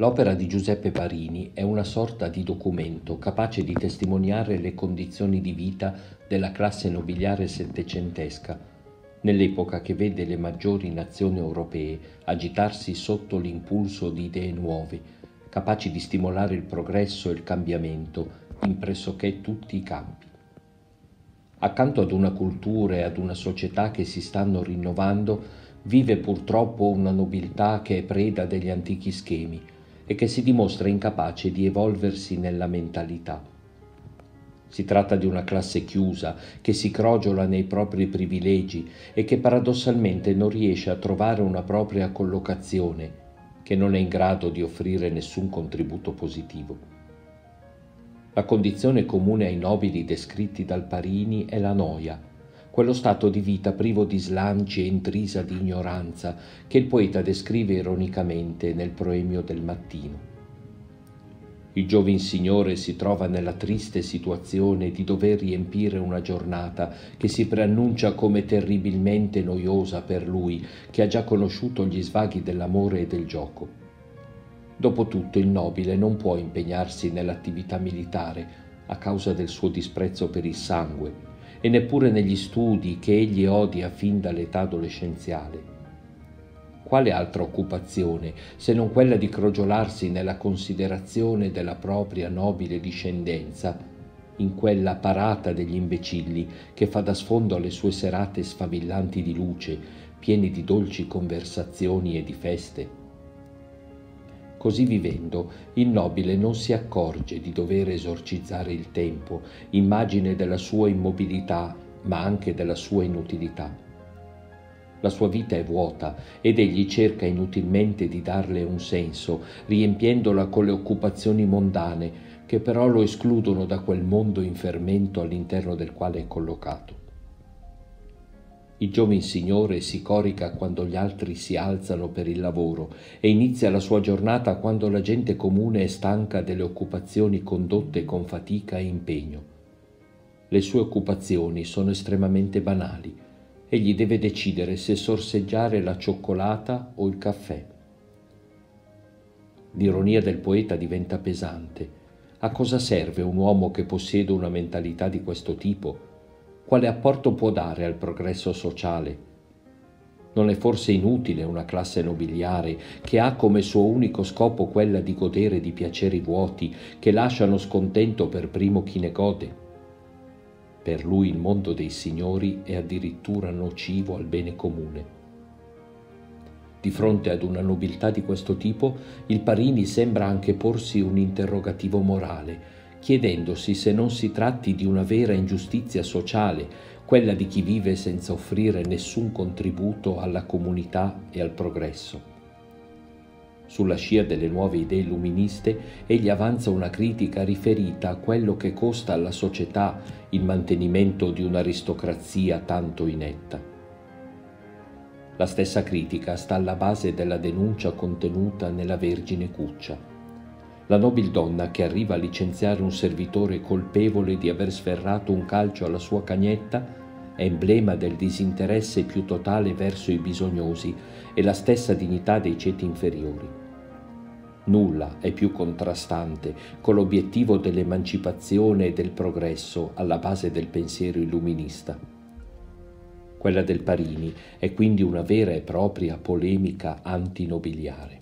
L'opera di Giuseppe Parini è una sorta di documento capace di testimoniare le condizioni di vita della classe nobiliare settecentesca, nell'epoca che vede le maggiori nazioni europee agitarsi sotto l'impulso di idee nuove, capaci di stimolare il progresso e il cambiamento in pressoché tutti i campi. Accanto ad una cultura e ad una società che si stanno rinnovando, vive purtroppo una nobiltà che è preda degli antichi schemi e che si dimostra incapace di evolversi nella mentalità. Si tratta di una classe chiusa che si crogiola nei propri privilegi e che paradossalmente non riesce a trovare una propria collocazione, che non è in grado di offrire nessun contributo positivo. La condizione comune ai nobili descritti dal Parini è la noia, quello stato di vita privo di slanci e intrisa di ignoranza che il poeta descrive ironicamente nel Proemio del mattino. Il giovin signore si trova nella triste situazione di dover riempire una giornata che si preannuncia come terribilmente noiosa per lui, che ha già conosciuto gli svaghi dell'amore e del gioco. Dopotutto il nobile non può impegnarsi nell'attività militare a causa del suo disprezzo per il sangue e neppure negli studi che egli odia fin dall'età adolescenziale. Quale altra occupazione se non quella di crogiolarsi nella considerazione della propria nobile discendenza, in quella parata degli imbecilli che fa da sfondo alle sue serate sfavillanti di luce, piene di dolci conversazioni e di feste? Così vivendo, il nobile non si accorge di dover esorcizzare il tempo, immagine della sua immobilità, ma anche della sua inutilità. La sua vita è vuota ed egli cerca inutilmente di darle un senso, riempiendola con le occupazioni mondane, che però lo escludono da quel mondo in fermento all'interno del quale è collocato. Il giovin signore si corica quando gli altri si alzano per il lavoro e inizia la sua giornata quando la gente comune è stanca delle occupazioni condotte con fatica e impegno. Le sue occupazioni sono estremamente banali. Egli deve decidere se sorseggiare la cioccolata o il caffè. L'ironia del poeta diventa pesante. A cosa serve un uomo che possiede una mentalità di questo tipo? Quale apporto può dare al progresso sociale? Non è forse inutile una classe nobiliare che ha come suo unico scopo quella di godere di piaceri vuoti che lasciano scontento per primo chi ne gode? Per lui il mondo dei signori è addirittura nocivo al bene comune. Di fronte ad una nobiltà di questo tipo, il Parini sembra anche porsi un interrogativo morale, chiedendosi se non si tratti di una vera ingiustizia sociale, quella di chi vive senza offrire nessun contributo alla comunità e al progresso. Sulla scia delle nuove idee illuministe, egli avanza una critica riferita a quello che costa alla società il mantenimento di un'aristocrazia tanto inetta. La stessa critica sta alla base della denuncia contenuta nella Vergine Cuccia. La nobildonna che arriva a licenziare un servitore colpevole di aver sferrato un calcio alla sua cagnetta è emblema del disinteresse più totale verso i bisognosi e la stessa dignità dei ceti inferiori. Nulla è più contrastante con l'obiettivo dell'emancipazione e del progresso alla base del pensiero illuminista. Quella del Parini è quindi una vera e propria polemica antinobiliare.